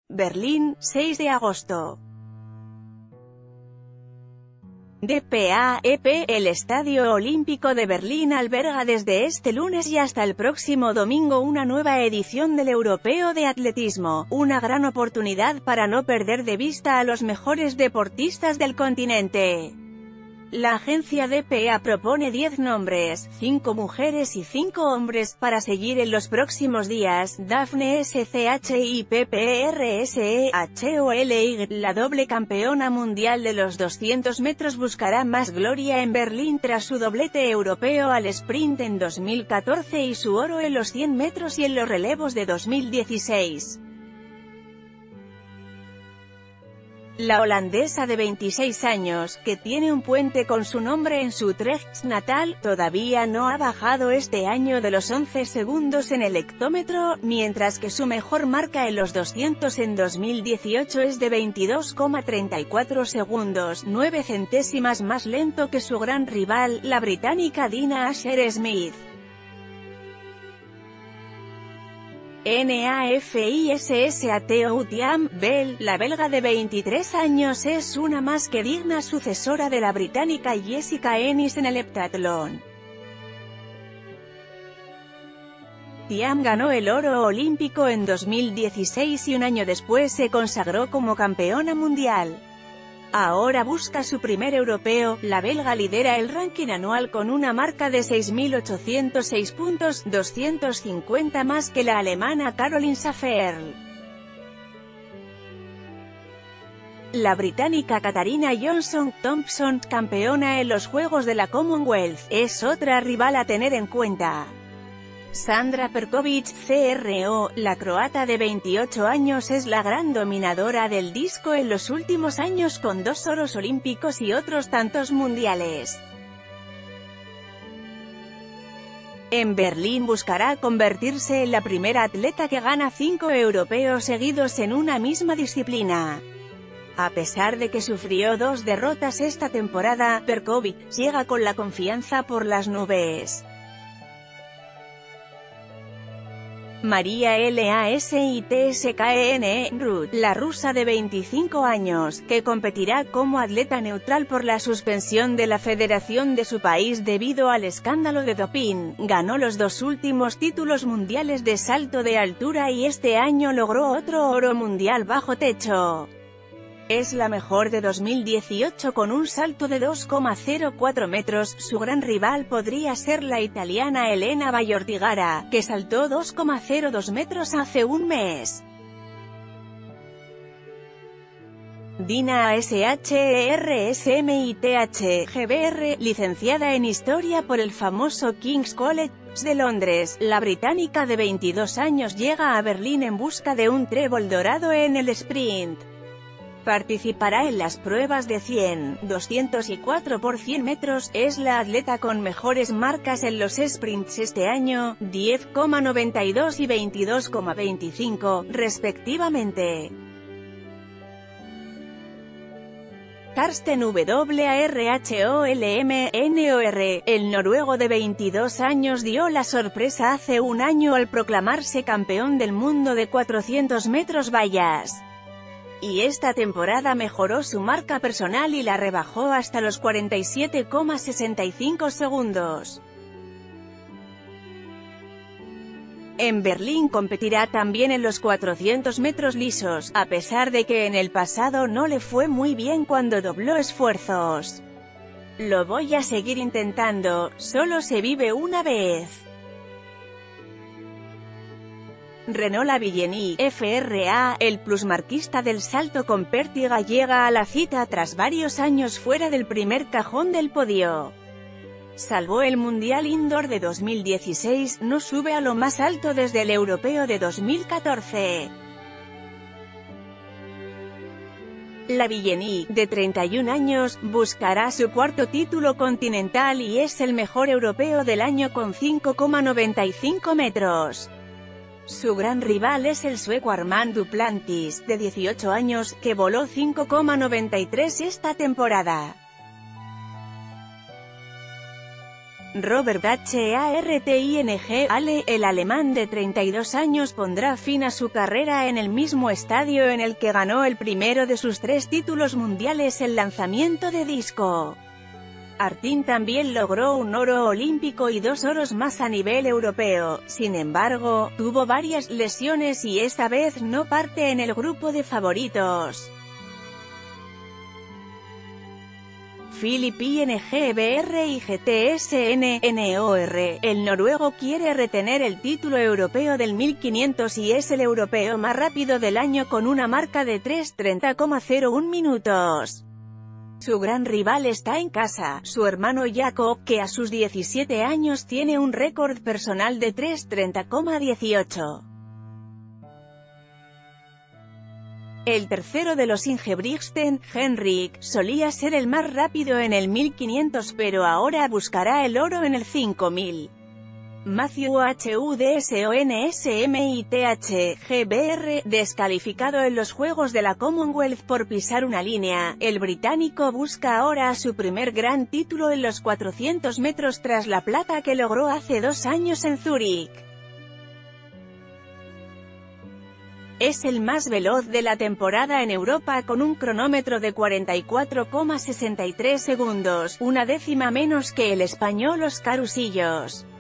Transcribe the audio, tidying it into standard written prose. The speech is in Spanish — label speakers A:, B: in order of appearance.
A: Berlín, 6 de agosto. DPA-EP, el Estadio Olímpico de Berlín alberga desde este lunes y hasta el próximo domingo una nueva edición del Europeo de Atletismo, una gran oportunidad para no perder de vista a los mejores deportistas del continente. La agencia DPA propone 10 nombres, 5 mujeres y 5 hombres, para seguir en los próximos días. Daphne Schippershol, la doble campeona mundial de los 200 metros buscará más gloria en Berlín tras su doblete europeo al sprint en 2014 y su oro en los 100 metros y en los relevos de 2016. La holandesa de 26 años, que tiene un puente con su nombre en su Utrecht natal, todavía no ha bajado este año de los 11 segundos en el hectómetro, mientras que su mejor marca en los 200 en 2018 es de 22,34 segundos, 9 centésimas más lento que su gran rival, la británica Dina Asher-Smith. NAFISSATO Bell, la belga de 23 años es una más que digna sucesora de la británica Jessica Ennis en el heptatlón. Thiam ganó el oro olímpico en 2016 y un año después se consagró como campeona mundial. Ahora busca su primer europeo. La belga lidera el ranking anual con una marca de 6.806 puntos, 250 más que la alemana Caroline Safferl. La británica Katharina Johnson-Thompson, campeona en los Juegos de la Commonwealth, es otra rival a tener en cuenta. Sandra Perkovic-CRO, la croata de 28 años es la gran dominadora del disco en los últimos años con 2 oros olímpicos y otros tantos mundiales. En Berlín buscará convertirse en la primera atleta que gana 5 europeos seguidos en una misma disciplina. A pesar de que sufrió 2 derrotas esta temporada, Perkovic llega con la confianza por las nubes. María Lasitskn Rud, la rusa de 25 años, que competirá como atleta neutral por la suspensión de la federación de su país debido al escándalo de doping, ganó los 2 últimos títulos mundiales de salto de altura y este año logró otro oro mundial bajo techo. Es la mejor de 2018 con un salto de 2,04 metros, su gran rival podría ser la italiana Elena Baiortigara, que saltó 2,02 metros hace un mes. Dina Asher-Smith, licenciada en Historia por el famoso King's College de Londres, la británica de 22 años llega a Berlín en busca de un trébol dorado en el sprint. Participará en las pruebas de 100, 200 y 4 por 100 metros, es la atleta con mejores marcas en los sprints este año, 10,92 y 22,25, respectivamente. Karsten Warholm-Nor, el noruego de 22 años dio la sorpresa hace un año al proclamarse campeón del mundo de 400 metros vallas. Y esta temporada mejoró su marca personal y la rebajó hasta los 47,65 segundos. En Berlín competirá también en los 400 metros lisos, a pesar de que en el pasado no le fue muy bien cuando dobló esfuerzos. Lo voy a seguir intentando, solo se vive una vez. Renaud Lavillenie, FRA, el plusmarquista del salto con pértiga llega a la cita tras varios años fuera del primer cajón del podio. Salvo el Mundial Indoor de 2016, no sube a lo más alto desde el Europeo de 2014. Lavillenie, de 31 años, buscará su cuarto título continental y es el mejor europeo del año con 5,95 metros. Su gran rival es el sueco Armand Duplantis, de 18 años, que voló 5,93 esta temporada. Robert Harting, el alemán de 32 años pondrá fin a su carrera en el mismo estadio en el que ganó el primero de sus 3 títulos mundiales en lanzamiento de disco. Harting también logró un oro olímpico y 2 oros más a nivel europeo, sin embargo, tuvo varias lesiones y esta vez no parte en el grupo de favoritos. Philip Ingebr y GTSN NOR, el noruego quiere retener el título europeo del 1500 y es el europeo más rápido del año con una marca de 3:30,01 minutos. Su gran rival está en casa, su hermano Jakob, que a sus 17 años tiene un récord personal de 3:30,18. El tercero de los Ingebrigtsen, Henrik, solía ser el más rápido en el 1500 pero ahora buscará el oro en el 5000. Matthew HudsonSmithGBR, descalificado en los Juegos de la Commonwealth por pisar una línea, el británico busca ahora su primer gran título en los 400 metros tras la plata que logró hace 2 años en Zúrich. Es el más veloz de la temporada en Europa con un cronómetro de 44,63 segundos, una décima menos que el español Óscar Usillos.